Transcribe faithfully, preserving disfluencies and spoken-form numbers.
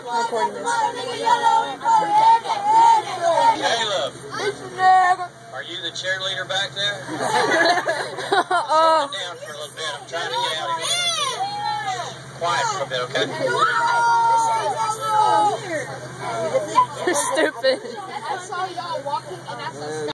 recording this. Caleb, are you the cheerleader back there? Oh. Sit down for a little bit. I'm trying to get out of here. Quiet for a bit, okay? You're stupid. I saw y'all walking and I saw